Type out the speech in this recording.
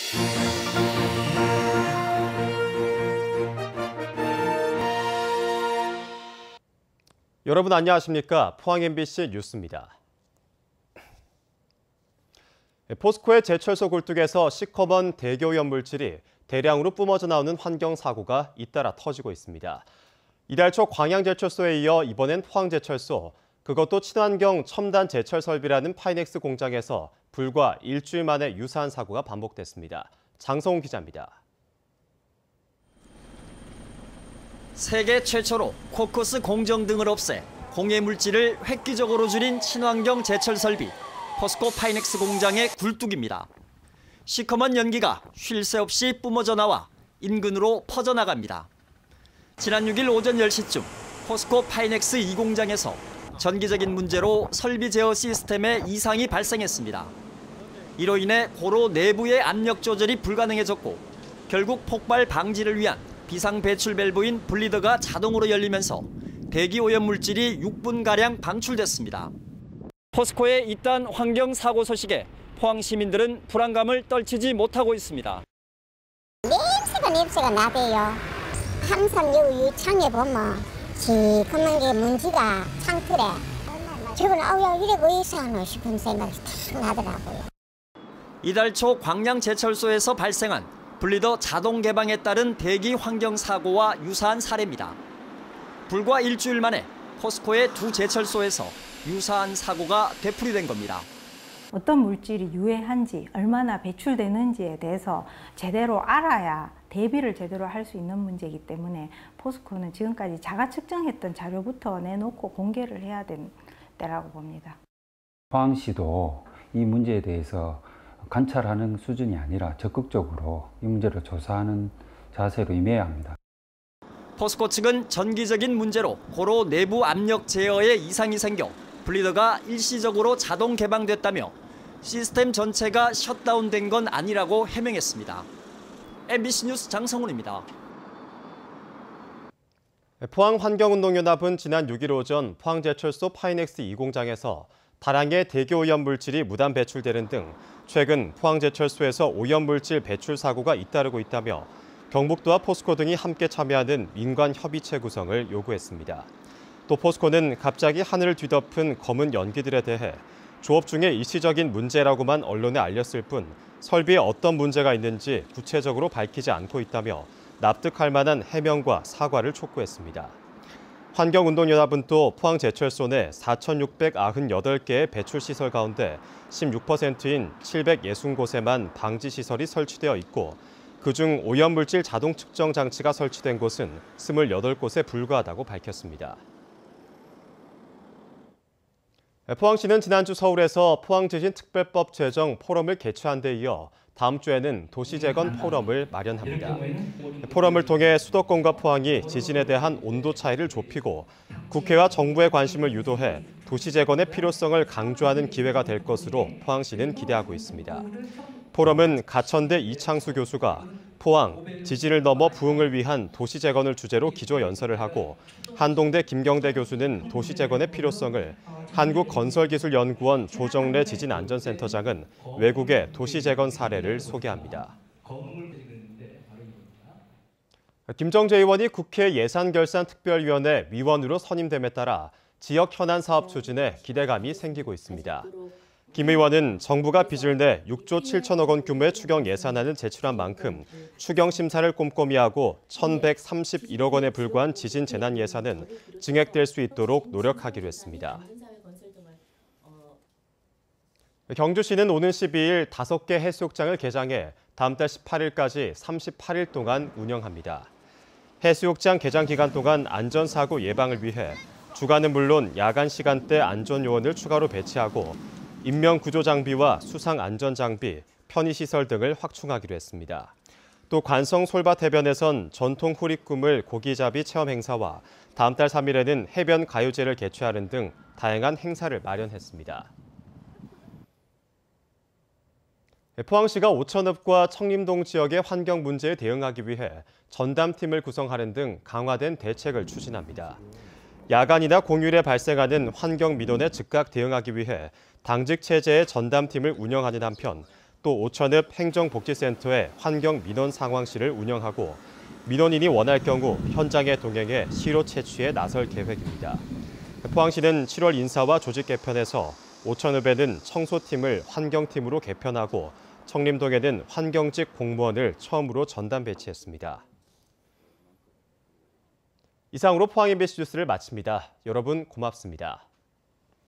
여러분 안녕하십니까? 포항 MBC 뉴스입니다. 포스코의 제철소 굴뚝에서 시커먼 대기오염 물질이 대량으로 뿜어져 나오는 환경사고가 잇따라 터지고 있습니다. 이달 초 광양제철소에 이어 이번엔 포항제철소, 그것도 친환경 첨단 제철 설비라는 파이넥스 공장에서 불과 일주일 만에 유사한 사고가 반복됐습니다. 장성훈 기자입니다. 세계 최초로 코커스 공정 등을 없애 공해 물질을 획기적으로 줄인 친환경 제철 설비 포스코 파이넥스 공장의 굴뚝입니다. 시커먼 연기가 쉴 새 없이 뿜어져 나와 인근으로 퍼져나갑니다. 지난 6일 오전 10시쯤 포스코 파이넥스 2공장에서 전기적인 문제로 설비 제어 시스템에 이상이 발생했습니다. 이로 인해 고로 내부의 압력 조절이 불가능해졌고 결국 폭발 방지를 위한 비상 배출 밸브인 블리더가 자동으로 열리면서 대기 오염 물질이 6분가량 방출됐습니다. 포스코의 이딴 환경 사고 소식에 포항 시민들은 불안감을 떨치지 못하고 있습니다. 냄새가 나대요. 항상 여기 유창에 보면 시커먼 게 먼지가 창틀에 저건 아우야 이래 왜 이상하노 싶은 생각이 탁 나더라고요. 이달 초 광양제철소에서 발생한 블리더 자동 개방에 따른 대기 환경 사고와 유사한 사례입니다. 불과 일주일 만에 포스코의 두 제철소에서 유사한 사고가 되풀이된 겁니다. 어떤 물질이 유해한지, 얼마나 배출되는지에 대해서 제대로 알아야 대비를 제대로 할 수 있는 문제이기 때문에 포스코는 지금까지 자가 측정했던 자료부터 내놓고 공개를 해야 될 때라고 봅니다. 포항시도 이 문제에 대해서 관찰하는 수준이 아니라 적극적으로 이 문제를 조사하는 자세로 임해야 합니다. 포스코 측은 전기적인 문제로 고로 내부 압력 제어에 이상이 생겨 블리더가 일시적으로 자동 개방됐다며 시스템 전체가 셧다운된 건 아니라고 해명했습니다. MBC 뉴스 장성훈입니다. 포항환경운동연합은 지난 6일 오전 포항제철소 파이넥스 2공장에서 다량의 대기오염 물질이 무단 배출되는 등 최근 포항제철소에서 오염물질 배출 사고가 잇따르고 있다며 경북도와 포스코 등이 함께 참여하는 민관협의체 구성을 요구했습니다. 또 포스코는 갑자기 하늘을 뒤덮은 검은 연기들에 대해 조업 중에 일시적인 문제라고만 언론에 알렸을 뿐 설비에 어떤 문제가 있는지 구체적으로 밝히지 않고 있다며 납득할 만한 해명과 사과를 촉구했습니다. 환경운동연합은 또 포항제철소 내 4,698개의 배출시설 가운데 16%인 760곳에만 방지시설이 설치되어 있고 그중 오염물질 자동 측정 장치가 설치된 곳은 28곳에 불과하다고 밝혔습니다. 포항시는 지난주 서울에서 포항지진특별법 제정 포럼을 개최한 데 이어 다음 주에는 도시재건 포럼을 마련합니다. 포럼을 통해 수도권과 포항이 지진에 대한 온도 차이를 좁히고 국회와 정부의 관심을 유도해 도시재건의 필요성을 강조하는 기회가 될 것으로 포항시는 기대하고 있습니다. 포럼은 가천대 이창수 교수가 포항, 지진을 넘어 부흥을 위한 도시재건을 주제로 기조연설을 하고 한동대 김경대 교수는 도시재건의 필요성을, 한국건설기술연구원 조정래 지진안전센터장은 외국의 도시재건 사례를 소개합니다. 김정재 의원이 국회 예산결산특별위원회 위원으로 선임됨에 따라 지역 현안 사업 추진에 기대감이 생기고 있습니다. 김 의원은 정부가 빚을 내 6조 7천억 원 규모의 추경 예산안을 제출한 만큼 추경 심사를 꼼꼼히 하고 1,131억 원에 불과한 지진 재난 예산은 증액될 수 있도록 노력하기로 했습니다. 경주시는 오는 12일 5개 해수욕장을 개장해 다음 달 18일까지 38일 동안 운영합니다. 해수욕장 개장 기간 동안 안전사고 예방을 위해 주간은 물론 야간 시간대 안전요원을 추가로 배치하고 인명구조 장비와 수상 안전 장비, 편의시설 등을 확충하기로 했습니다. 또 관성 솔밭 해변에선 전통 후리꿈을 고기잡이 체험 행사와 다음 달 3일에는 해변 가요제를 개최하는 등 다양한 행사를 마련했습니다. 포항시가 오천읍과 청림동 지역의 환경 문제에 대응하기 위해 전담팀을 구성하는 등 강화된 대책을 추진합니다. 야간이나 공휴일에 발생하는 환경 민원에 즉각 대응하기 위해 당직 체제의 전담팀을 운영하는 한편 또 오천읍 행정복지센터에 환경 민원 상황실을 운영하고 민원인이 원할 경우 현장에 동행해 시로 채취에 나설 계획입니다. 포항시는 7월 인사와 조직 개편에서 오천읍에는 청소팀을 환경팀으로 개편하고 청림동에는 환경직 공무원을 처음으로 전담 배치했습니다. 이상으로 포항 MBC 뉴스를 마칩니다. 여러분 고맙습니다.